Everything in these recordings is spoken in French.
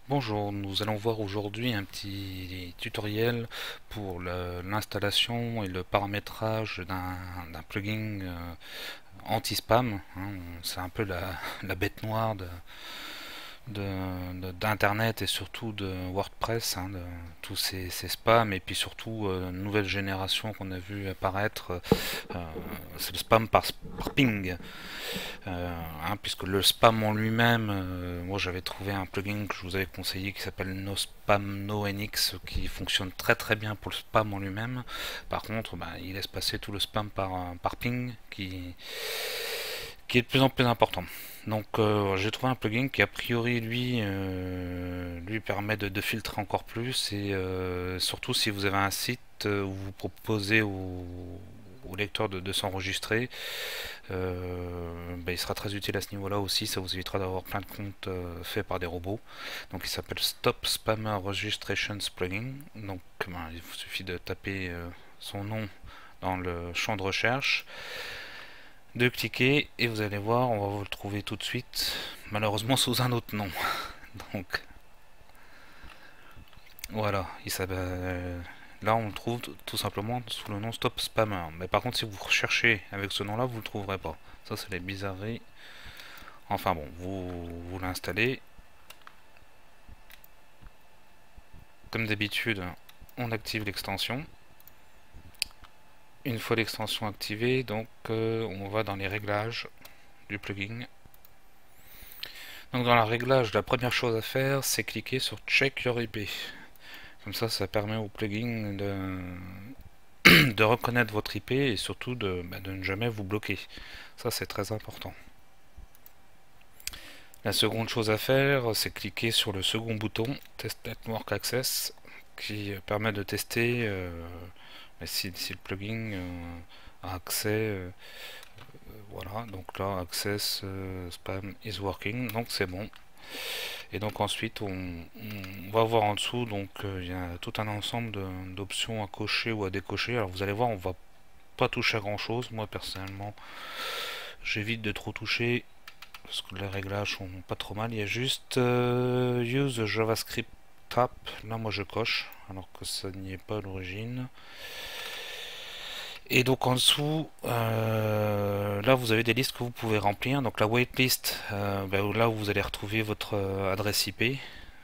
Bonjour, nous allons voir aujourd'hui un petit tutoriel pour l'installation et le paramétrage d'un plugin anti-spam, hein. C'est un peu la bête noire d'Internet et surtout de WordPress, hein, de tous ces spams et puis surtout nouvelle génération qu'on a vu apparaître, c'est le spam par ping. Puisque le spam en lui-même, moi j'avais trouvé un plugin que je vous avais conseillé qui s'appelle No Spam No NX qui fonctionne très très bien pour le spam en lui-même. Par contre, il laisse passer tout le spam par ping qui est de plus en plus important. Donc j'ai trouvé un plugin qui a priori lui permet de filtrer encore plus et surtout si vous avez un site où vous proposez au lecteur de s'enregistrer, il sera très utile à ce niveau-là aussi. Ça vous évitera d'avoir plein de comptes faits par des robots. Donc il s'appelle Stop Spammer Registrations Plugin. Donc il vous suffit de taper son nom dans le champ de recherche, de cliquer et vous allez voir, on va vous le trouver tout de suite, malheureusement sous un autre nom. Donc voilà, là on le trouve tout simplement sous le nom Stop Spammer. Mais par contre si vous recherchez avec ce nom là, vous le trouverez pas. Ça c'est les bizarreries. Enfin bon, vous l'installez. Comme d'habitude, on active l'extension. Une fois l'extension activée, donc on va dans les réglages du plugin. Donc dans la réglage, la première chose à faire, c'est cliquer sur Check Your IP. Comme ça permet au plugin de reconnaître votre IP et surtout de ne jamais vous bloquer. Ça, c'est très important. La seconde chose à faire, c'est cliquer sur le second bouton Test Network Access qui permet de tester si le plugin a accès. Voilà, donc là, Access Spam is working, donc c'est bon. Et donc ensuite, on va voir en dessous, donc il y a tout un ensemble d'options à cocher ou à décocher. Alors vous allez voir, on va pas toucher à grand chose. Moi personnellement, j'évite de trop toucher parce que les réglages sont pas trop mal. Il y a juste Use JavaScript Tap. Là, moi je coche alors que ça n'y est pas à l'origine. Et donc en dessous, là vous avez des listes que vous pouvez remplir. Donc la waitlist, là où vous allez retrouver votre adresse IP.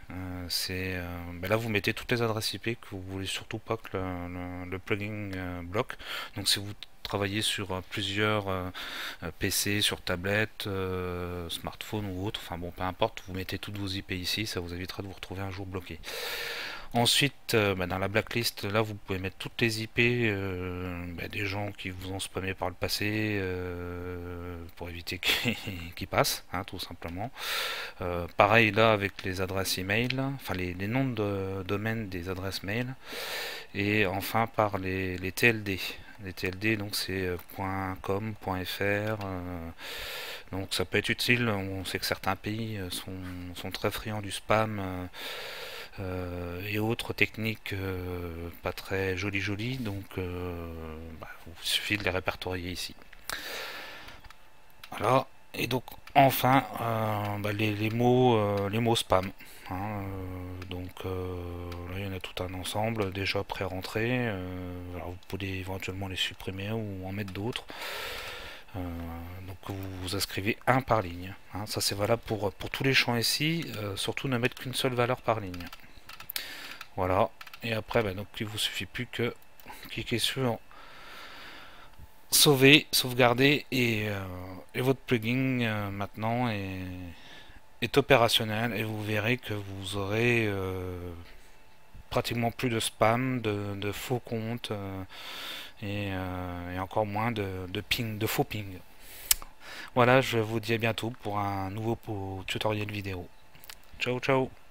Là vous mettez toutes les adresses IP que vous voulez surtout pas que le plugin bloque. Donc si vous travaillez sur plusieurs PC, sur tablette, smartphone ou autre, enfin bon peu importe, vous mettez toutes vos IP ici, ça vous évitera de vous retrouver un jour bloqué. Ensuite, dans la blacklist, là vous pouvez mettre toutes les IP des gens qui vous ont spammé par le passé pour éviter qu'ils passent, hein, tout simplement. Pareil là avec les adresses email, enfin les noms de domaine des adresses mail, et enfin par les TLD. Les TLD, donc c'est .com, .fr. Donc ça peut être utile. On sait que certains pays sont très friands du spam. Et autres techniques pas très jolies, donc il suffit de les répertorier ici. Voilà, et donc enfin les mots spam, hein, là il y en a tout un ensemble déjà pré-rentrés. Alors vous pouvez éventuellement les supprimer ou en mettre d'autres. Euh, donc vous inscrivez un par ligne, hein. Ça c'est valable pour tous les champs ici. Surtout ne mettre qu'une seule valeur par ligne. Voilà. Et après, donc il vous suffit plus que cliquer sur sauver, sauvegarder et votre plugin maintenant est opérationnel et vous verrez que vous aurez pratiquement plus de spam, de faux comptes et encore moins de ping, de faux ping. Voilà, je vous dis à bientôt pour un nouveau tutoriel vidéo. Ciao ciao.